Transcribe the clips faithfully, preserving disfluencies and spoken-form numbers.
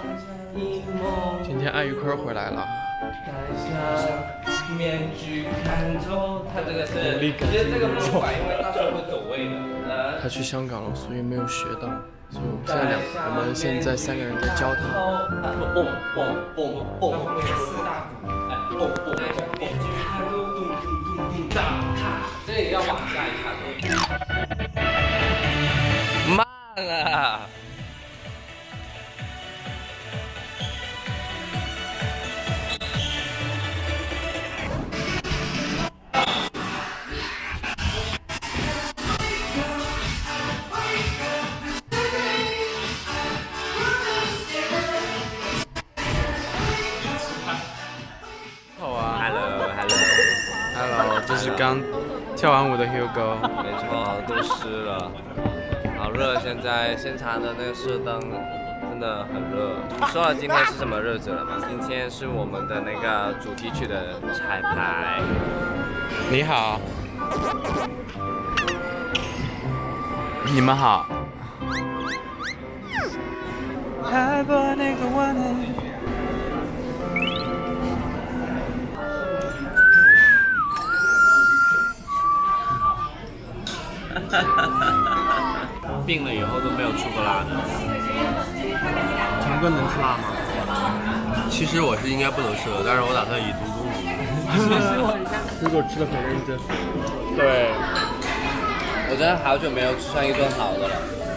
今天爱玉坤回来了。 面具看透，他这个是，其实这个不管，因为到时候会走位的。 他去香港了，所以没有学到。所以我们现在两，我们现在三个人在教他。 蹦蹦蹦蹦，四大鼓，哎，蹦蹦蹦，面具看透，咚咚咚咚哒哒，这个要往下一下慢了。 Hello， 这是刚跳完舞的 Hugo。 没错，都湿了，好热！现在现场的那个射灯真的很热。你说了今天是什么日子了吗？今天是我们的那个主题曲的彩排。 你好，你们好。 病了以后都没有吃过辣的。 强哥能吃辣吗？ 其实我是应该不能吃的，但是我打算以毒攻毒。 如果吃的很认真。 对。我真的好久没有吃上一顿好的了。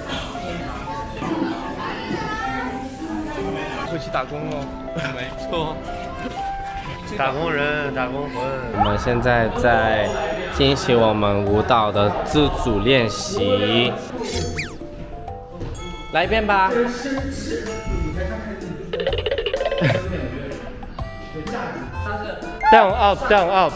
回去打工喽。没错。 打工人，打工魂。 我们现在在进行我们舞蹈的自主练习，来一遍吧。 down up down up。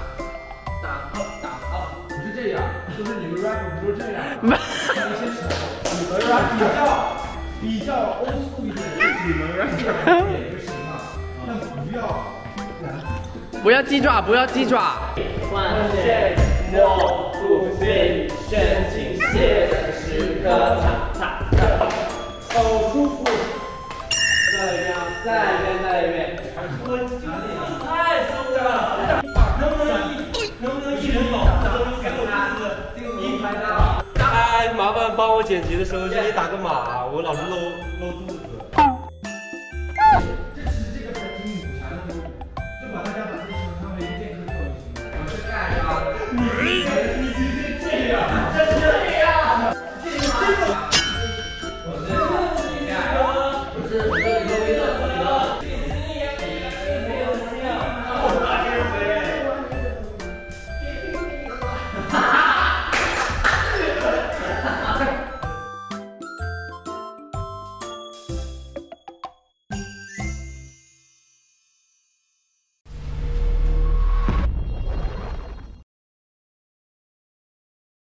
不是这样，就是你们 rap 不是这样。你们 rap 比较比较 old school 一点，你们 rap 也就行了，但不要。 不要鸡爪，不要鸡爪。万岁，我不信，深情写的诗歌，擦擦擦，好舒服。再一遍，再一遍，再一遍。我太松了。能不能一能不能一人保护这个鸭子？一拍到。 哎，麻烦帮我剪辑的时候这里打个码，我老是搂搂肚子。